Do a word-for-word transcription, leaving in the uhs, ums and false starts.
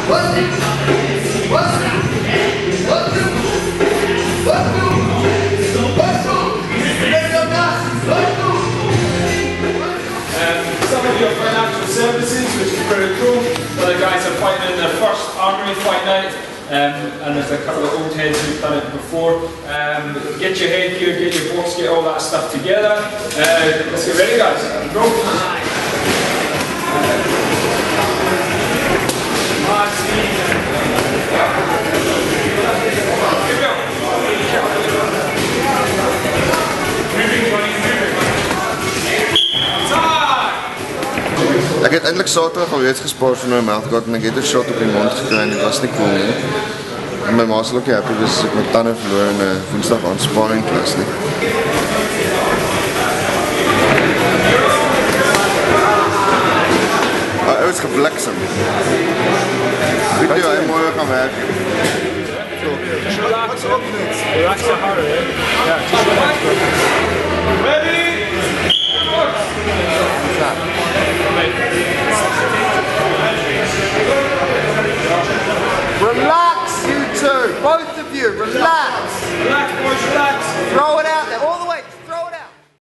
Some of your financial services, which is pretty cool. The guys are fighting in their first armory fight night. Um, and there's a couple of old heads who've done it before. Um, get your headgear, get your box, get all that stuff together. Uh, let's get ready, guys. Go. Ek het eintlik Saterdag al reeds gespaar vir my melkgat en ek het 'n shot op die mond gekry en dit was nie cool nie. En my ma sal ook nie happy wees as ek my tande verloor in 'n Woensdag aansparing klas nie. Ah, ou is gebliksem. Weet jy hoe mooi gaan werk? Relax, relax your heart, eh? Yeah, just relax. Ready? Relax, you two! Both of you, relax! Relax, boys, relax! Throw it out!